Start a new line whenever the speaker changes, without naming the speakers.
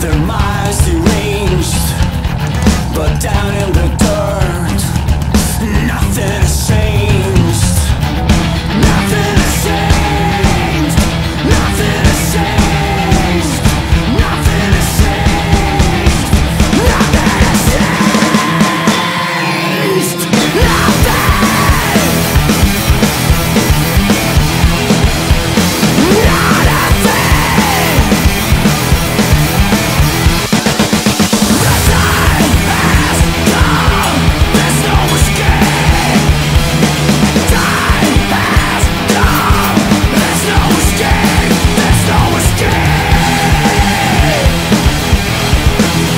Their minds deranged, but down in the dirt, nothing has changed. Nothing has changed. Nothing has changed. Nothing has changed. Nothing has changed. Nothing. Not a thing. The time has come. There's no escape. Time has come. There's no escape. There's no escape.